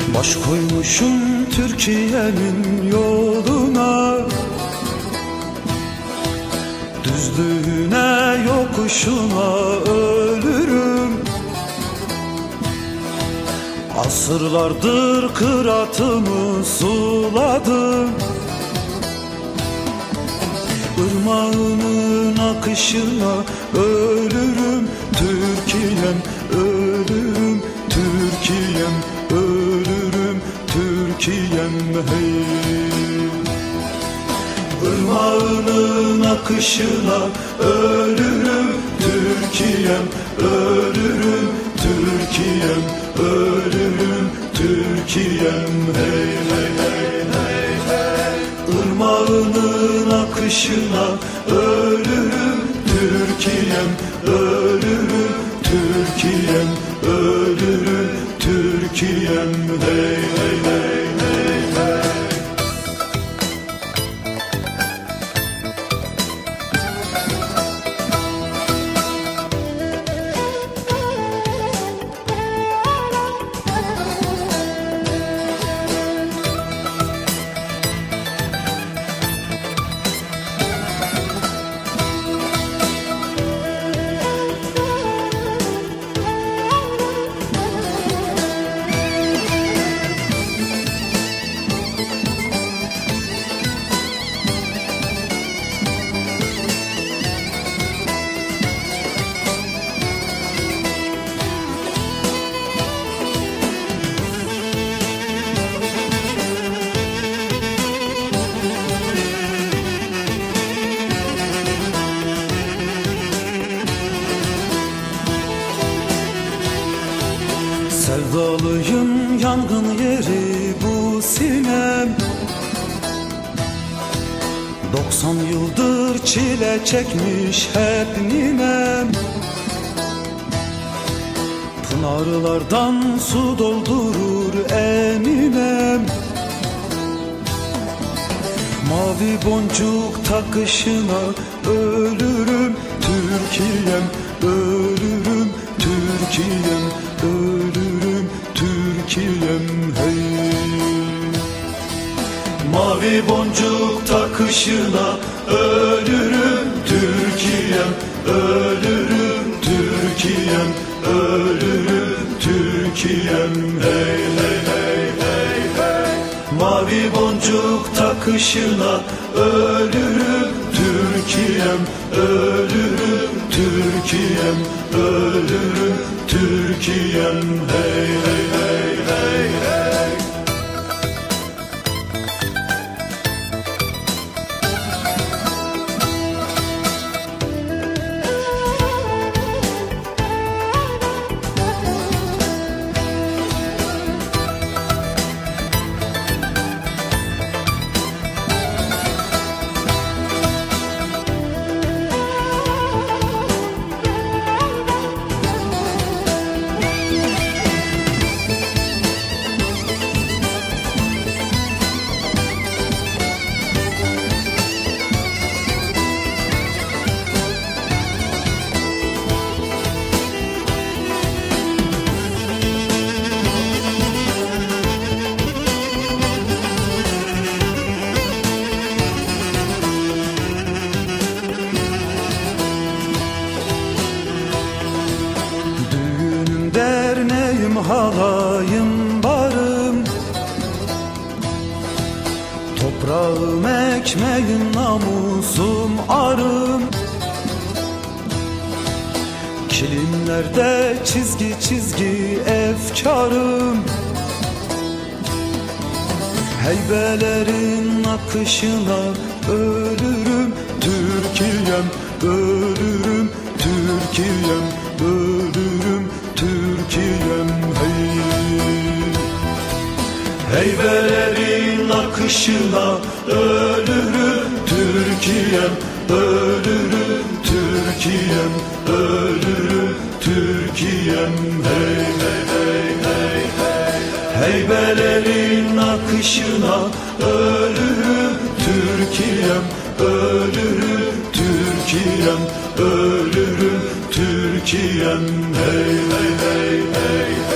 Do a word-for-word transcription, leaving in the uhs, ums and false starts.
Baş koymuşum Türkiye'nin yoluna, düzlüğüne yokuşuna ölürüm. Asırlardır kıratımı suladım, Irmağının akışına ölürüm. Türkiye'm ölürüm, Türkiye'm ölürüm, Türkiye'm hey. Irmağının akışına ölürüm, Türkiye'm ölürüm, Türkiye'm ölürüm, Türkiye'm hey hey hey hey hey. Irmağının akışına ölürüm, Türkiye'm ölürüm, Türkiye'm ölürüm, Türkiye'm hey hey hey hey hey. Sevdalıyım, yangın yeri bu sinem. Doksan yıldır çile çekmiş hep ninem. Pınarlardan su doldurur eminem. Mavi boncuk takışına ölürüm, Türkiye'm ölürüm, Türkiye'm ölürüm, Türkiye'm hey. Mavi boncuk takışına ölürüm, Türkiye'm ölürüm, Türkiye'm ölürüm, Türkiye'm hey hey hey hey hey. Mavi boncuk takışına ölürüm, Türkiye'm ölürüm, Türkiye'm ölürüm, Türkiye'm hey hey hey hey hey. Derneğim, halayım, barım, toprağım, ekmeğim, namusum, arım. Kilimlerde çizgi çizgi efkarım. Heybelerin akışına ölürüm, Türkiye'm ölürüm, Türkiye'm ölürüm, Türkiye'm hey. Heybelerin akışına ölürüm, Türkiye'm ölürüm, Türkiye'm ölürüm, Türkiye'm hey hey hey hey hey. Heybelerin akışına ölürüm, Türkiye'm ölürüm, Türkiye'm ölürüm, Türkiye'm hey hey hey hey.